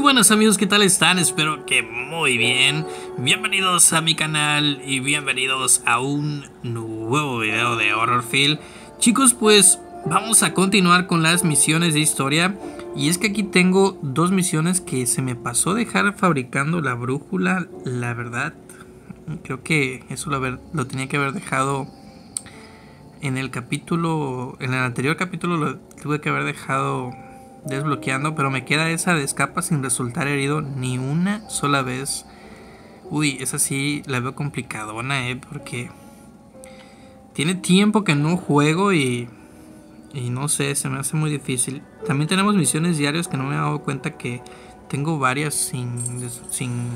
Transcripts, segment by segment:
buenas amigos, ¿qué tal están? Espero que muy bien. Bienvenidos a mi canal y bienvenidos a un nuevo video de Horrorfield. Chicos, pues vamos a continuar con las misiones de historia. Y es que aquí tengo dos misiones que se me pasó dejar fabricando la brújula. La verdad, creo que eso lo tenía que haber dejado en el capítulo. En el anterior capítulo lo tuve que haber dejado desbloqueando, pero me queda esa de escapa sin resultar herido ni una sola vez. Uy, esa sí la veo complicadona, porque tiene tiempo que no juego y no sé, se me hace muy difícil. También tenemos misiones diarias que no me he dado cuenta que tengo varias sin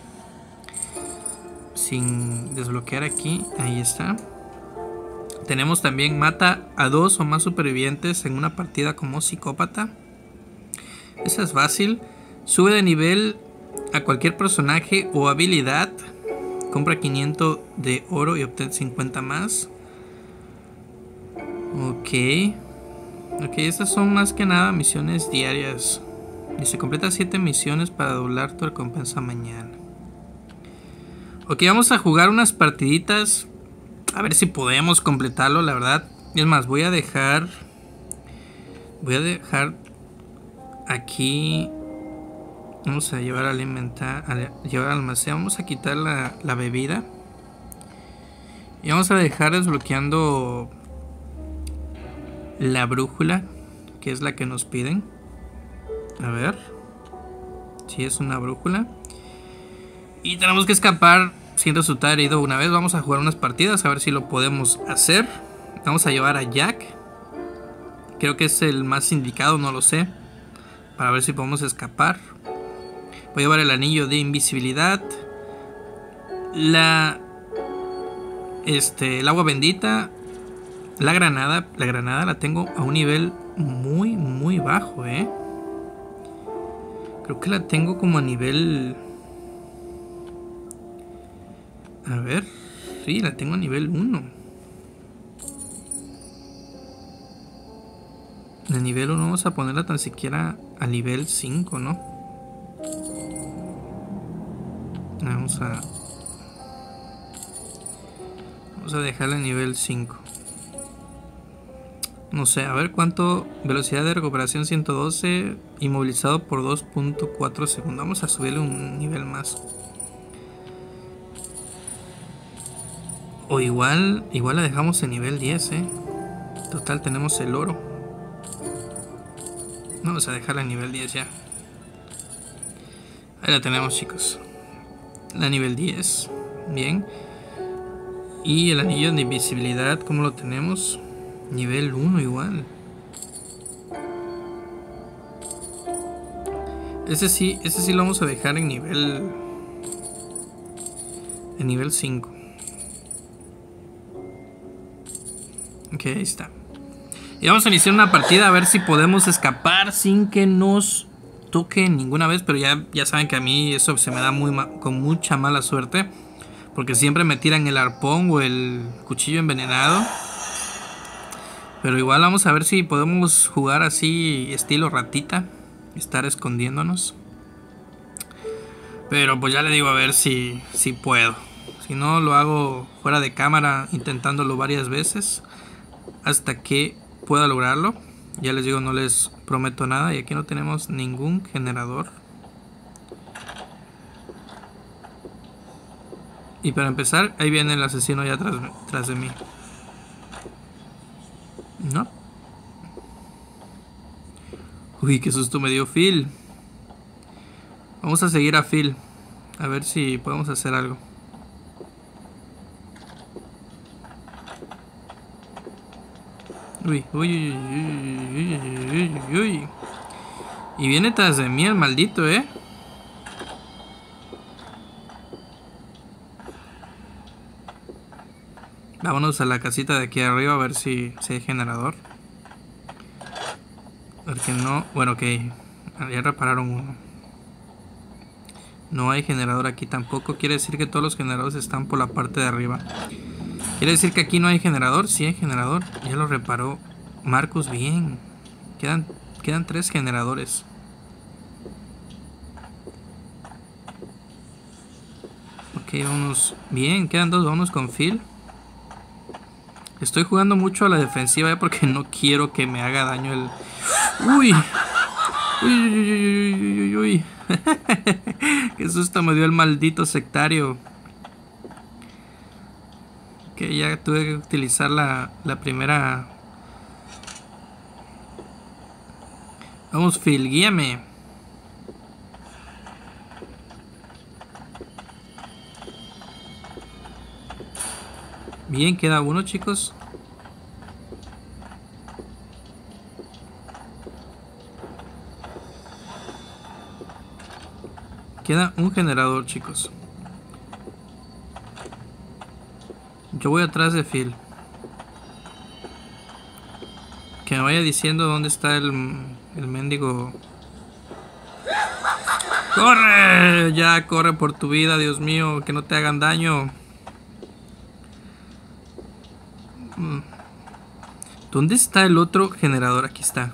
desbloquear aquí. Ahí está. Tenemos también mata a 2 o más supervivientes en una partida como psicópata. Esa es fácil. Sube de nivel a cualquier personaje o habilidad. Compra 500 de oro y obtén 50 más. Ok, estas son más que nada misiones diarias. Dice, completa 7 misiones para doblar tu recompensa mañana. Ok, vamos a jugar unas partiditas. A ver si podemos completarlo, la verdad. Es más, voy a dejar aquí. Vamos a llevar al inventario, llevar al almacén. Vamos a quitar la bebida. Y vamos a dejar desbloqueando la brújula, que es la que nos piden. A ver. Si es una brújula. Y tenemos que escapar sin resultar herido una vez. Vamos a jugar unas partidas a ver si lo podemos hacer. Vamos a llevar a Jack. Creo que es el más indicado, no lo sé. Para ver si podemos escapar. Voy a llevar el anillo de invisibilidad. El agua bendita. La granada la tengo a un nivel muy bajo, Creo que la tengo como a nivel... A ver, sí, la tengo a nivel 1. El nivel 1 vamos a ponerla tan siquiera a nivel 5, ¿no? Vamos a dejarla a nivel 5. No sé, a ver cuánto. Velocidad de recuperación 112. Inmovilizado por 2.4 segundos. Vamos a subirle un nivel más. O igual la dejamos en nivel 10, Total, tenemos el oro. Vamos a dejarla en nivel 10 ya. Ahí la tenemos, chicos. La nivel 10. Bien. Y el anillo de invisibilidad, ¿cómo lo tenemos? Nivel 1 igual. Ese sí lo vamos a dejar en nivel 5. Ok, ahí está. Y vamos a iniciar una partida a ver si podemos escapar sin que nos toque ninguna vez. Pero ya saben que a mí eso se me da con mucha mala suerte. Porque siempre me tiran el arpón o el cuchillo envenenado. Pero igual vamos a ver si podemos jugar así estilo ratita. Estar escondiéndonos. Pero pues ya le digo a ver si puedo. Si no, lo hago fuera de cámara intentándolo varias veces. Hasta que pueda lograrlo. Ya les digo, no les prometo nada. Y aquí no tenemos ningún generador. Y para empezar, ahí viene el asesino ya tras de mí. ¿No? Uy, qué susto me dio Phil. Vamos a seguir a Phil. A ver si podemos hacer algo. Uy. Y viene tras de mí el maldito, Vámonos a la casita de aquí arriba a ver si hay generador. Porque no... Bueno, ok. Ya repararon uno. No hay generador aquí tampoco. Quiere decir que todos los generadores están por la parte de arriba. ¿Quiere decir que aquí no hay generador? Sí hay generador. Ya lo reparó Marcus bien. Quedan 3 generadores. Ok, vamos. Bien, quedan dos, vamos con Phil. Estoy jugando mucho a la defensiva porque no quiero que me haga daño el... ¡Uy! ¡Uy, uy, uy, uy, uy, uy! ¡Qué susto me dio el maldito sectario! Que ya tuve que utilizar la primera... Vamos, Phil, guíame. Bien, queda uno, chicos. Queda un generador, chicos. Yo voy atrás de Phil. Que me vaya diciendo dónde está el mendigo. ¡Corre! Ya, corre por tu vida, Dios mío. Que no te hagan daño. ¿Dónde está el otro generador? Aquí está.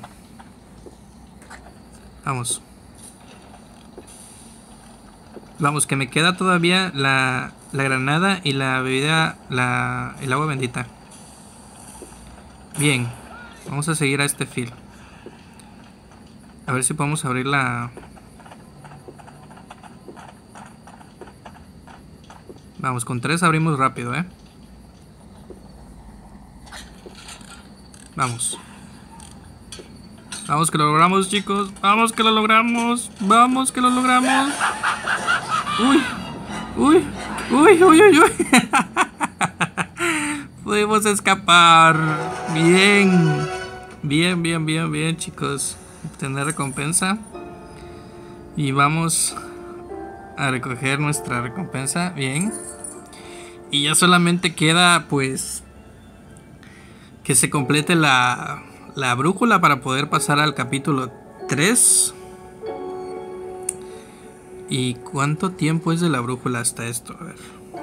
Vamos. Vamos, que me queda todavía la granada y la bebida, el agua bendita. Bien. Vamos a seguir a este Phil. A ver si podemos abrir la... Vamos, con 3 abrimos rápido, ¿eh? Vamos. Vamos que lo logramos, chicos. Vamos que lo logramos. Vamos que lo logramos. Uy. Uy. Uy, uy, uy, uy. Pudimos escapar. Bien. Bien, bien, bien, bien, chicos. Obtener recompensa. Y vamos a recoger nuestra recompensa. Bien. Y ya solamente queda, pues, que se complete la brújula para poder pasar al capítulo 3. ¿Y cuánto tiempo es de la brújula hasta esto? A ver.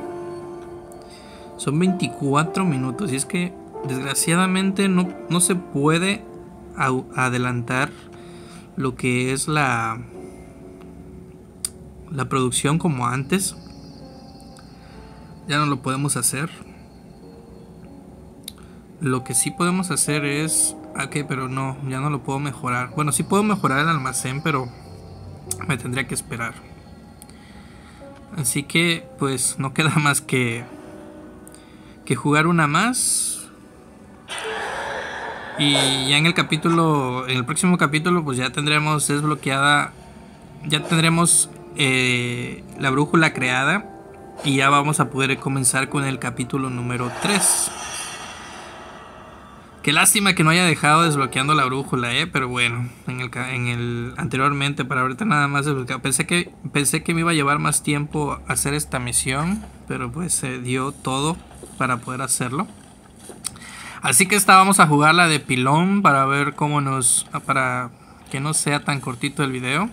Son 24 minutos. Y es que desgraciadamente no se puede adelantar lo que es la producción como antes. Ya no lo podemos hacer. Lo que sí podemos hacer es... Ok, pero no, ya no lo puedo mejorar. Bueno, sí puedo mejorar el almacén, pero me tendría que esperar. Así que, pues, no queda más que jugar una más. Y ya en el próximo capítulo, pues ya tendremos desbloqueada. Ya tendremos la brújula creada. Y ya vamos a poder comenzar con el capítulo número 3. Qué lástima que no haya dejado desbloqueando la brújula, pero bueno, en el anteriormente, para ahorita nada más desbloqueado. Pensé que me iba a llevar más tiempo hacer esta misión, pero pues se dio todo para poder hacerlo. Así que esta vamos a jugar la de pilón para ver para que no sea tan cortito el video.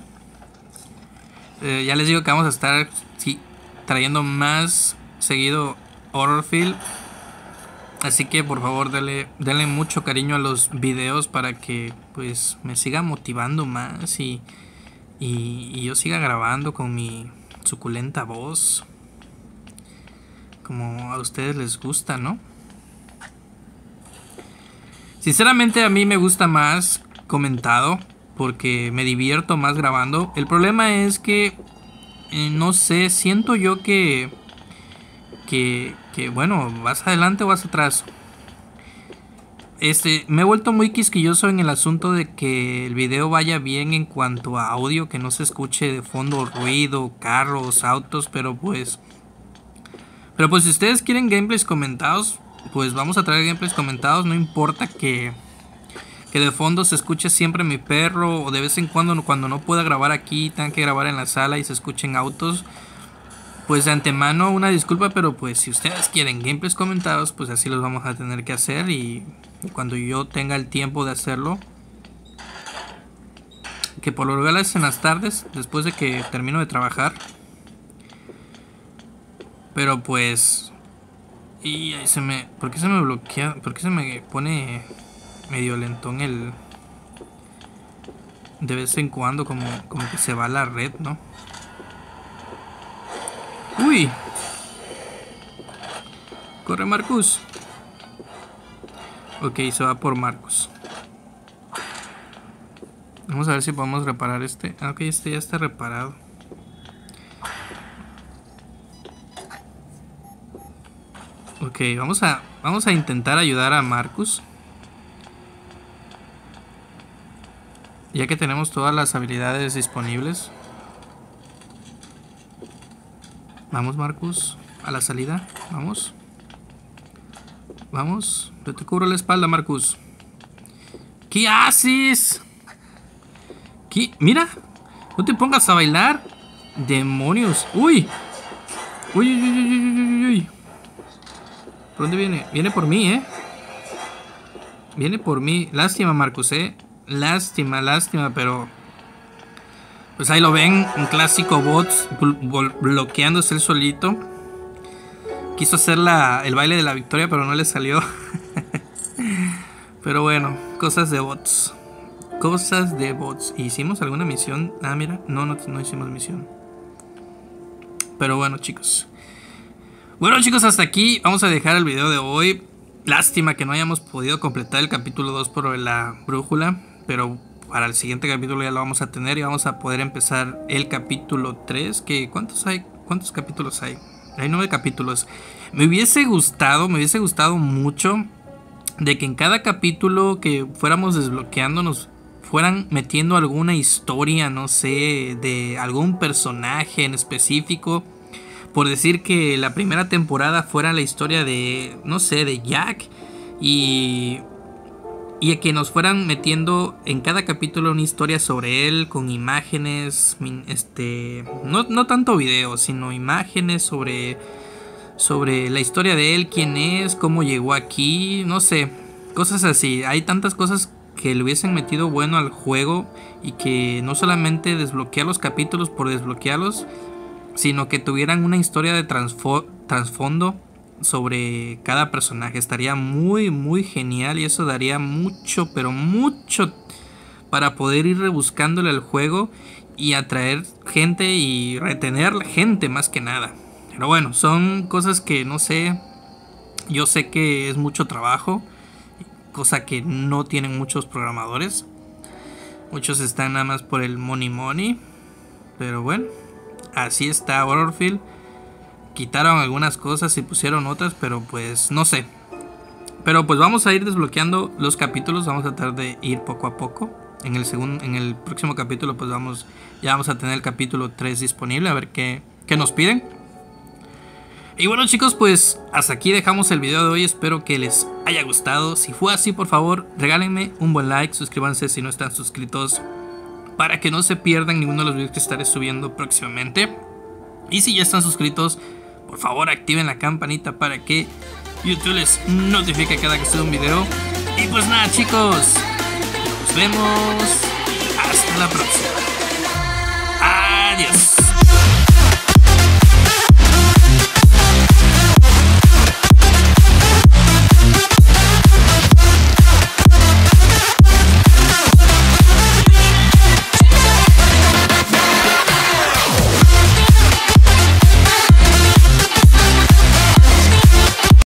Ya les digo que vamos a estar trayendo más seguido Horrorfield. Así que por favor denle mucho cariño a los videos para que pues me siga motivando más y yo siga grabando con mi suculenta voz como a ustedes les gusta, ¿no? Sinceramente a mí me gusta más comentado porque me divierto más grabando. El problema es que no sé, siento yo que bueno, vas adelante o vas atrás. Me he vuelto muy quisquilloso en el asunto de que el video vaya bien en cuanto a audio, que no se escuche de fondo ruido, carros, autos, pero pues si ustedes quieren gameplays comentados, pues vamos a traer gameplays comentados. No importa que de fondo se escuche siempre mi perro, o de vez en cuando no pueda grabar aquí, tenga que grabar en la sala y se escuchen autos. Pues de antemano una disculpa, pero pues si ustedes quieren gameplays comentados, pues así los vamos a tener que hacer. Y cuando yo tenga el tiempo de hacerlo, que por lo regular es en las tardes, después de que termino de trabajar. Pero pues... Y ahí ¿por qué se me bloquea? ¿Por qué se me pone medio lentón el... De vez en cuando como que se va la red, ¿no? ¡Uy! Corre, Marcus. Ok, se va por Marcus. Vamos a ver si podemos reparar este. Ah, ok, este ya está reparado. Ok, vamos a intentar ayudar a Marcus. Ya que tenemos todas las habilidades disponibles. Vamos, Marcus, a la salida. Vamos. Vamos. Yo te cubro la espalda, Marcus. ¿Qué haces? ¿Qué? Mira. No te pongas a bailar. Demonios. Uy. Uy, uy, uy, uy, uy, uy. ¿Por dónde viene? Viene por mí, Viene por mí. Lástima, Marcus, Lástima, lástima, pero... Pues ahí lo ven. Un clásico bots bloqueándose él solito. Quiso hacer el baile de la victoria, pero no le salió. Pero bueno, cosas de bots. Cosas de bots. ¿Hicimos alguna misión? Ah, mira, no hicimos misión. Pero bueno, chicos. Bueno, chicos, hasta aquí vamos a dejar el video de hoy. Lástima que no hayamos podido completar el capítulo 2 por la brújula. Pero para el siguiente capítulo ya lo vamos a tener y vamos a poder empezar el capítulo 3. ¿Cuántos hay? ¿Cuántos capítulos hay? Hay 9 capítulos. Me hubiese gustado mucho de que en cada capítulo que fuéramos desbloqueando nos fueran metiendo alguna historia, no sé, de algún personaje en específico. Por decir que la primera temporada fuera la historia de, no sé, de Jack. Y que nos fueran metiendo en cada capítulo una historia sobre él con imágenes, no tanto videos, sino imágenes sobre la historia de él, quién es, cómo llegó aquí, no sé, cosas así. Hay tantas cosas que le hubiesen metido bueno al juego y que no solamente desbloquear los capítulos por desbloquearlos, sino que tuvieran una historia de trasfondo sobre cada personaje. Estaría muy muy genial y eso daría mucho, pero mucho para poder ir rebuscándole al juego y atraer gente y retener gente más que nada. Pero bueno, son cosas que no sé. Yo sé que es mucho trabajo, cosa que no tienen muchos programadores. Muchos están nada más por el money. Pero bueno, así está Horrorfield. Quitaron algunas cosas y pusieron otras, pero pues no sé. Pero pues vamos a ir desbloqueando los capítulos. Vamos a tratar de ir poco a poco. En el próximo capítulo pues ya vamos a tener el capítulo 3 disponible. A ver qué nos piden. Y bueno, chicos, pues hasta aquí dejamos el video de hoy. Espero que les haya gustado. Si fue así, por favor, regálenme un buen like. Suscríbanse si no están suscritos, para que no se pierdan ninguno de los videos que estaré subiendo próximamente. Y si ya están suscritos, por favor activen la campanita para que YouTube les notifique cada que suba un video. Y pues nada, chicos, nos vemos hasta la próxima. Adiós.